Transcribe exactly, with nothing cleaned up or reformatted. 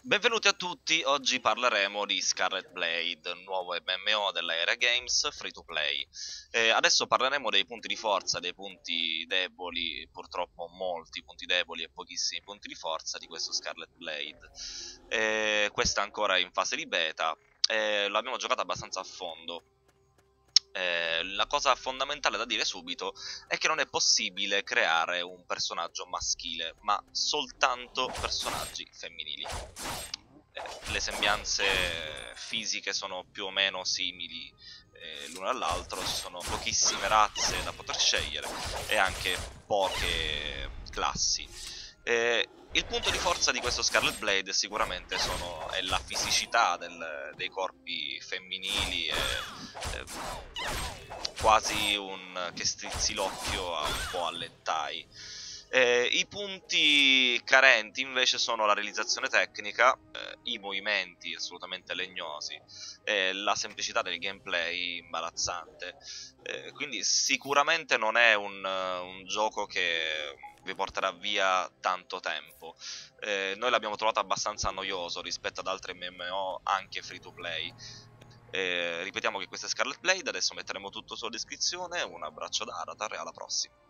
Benvenuti a tutti, oggi parleremo di Scarlet Blade, nuovo M M O della Era Games, free to play. Eh, adesso parleremo dei punti di forza, dei punti deboli, purtroppo molti punti deboli e pochissimi punti di forza di questo Scarlet Blade. Eh, questa è ancora in fase di beta, eh, l'abbiamo giocata abbastanza a fondo. Eh, la cosa fondamentale da dire subito è che non è possibile creare un personaggio maschile, ma soltanto personaggi femminili. Eh, le sembianze fisiche sono più o meno simili eh, l'uno all'altro, ci sono pochissime razze da poter scegliere e anche poche classi. Eh, il punto di forza di questo Scarlet Blade sicuramente sono, è la fisicità del, dei corpi femminili, e, eh, quasi un che strizzi l'occhio a un po' all'hentai. Eh, I punti carenti invece sono la realizzazione tecnica, eh, i movimenti assolutamente legnosi e la semplicità del gameplay imbarazzante. Eh, quindi sicuramente non è un, un gioco che vi porterà via tanto tempo. Eh, noi l'abbiamo trovato abbastanza noioso rispetto ad altri M M O anche free to play. Eh, ripetiamo che questa è Scarlet Blade, adesso metteremo tutto sulla descrizione, un abbraccio da Aratar e alla prossima.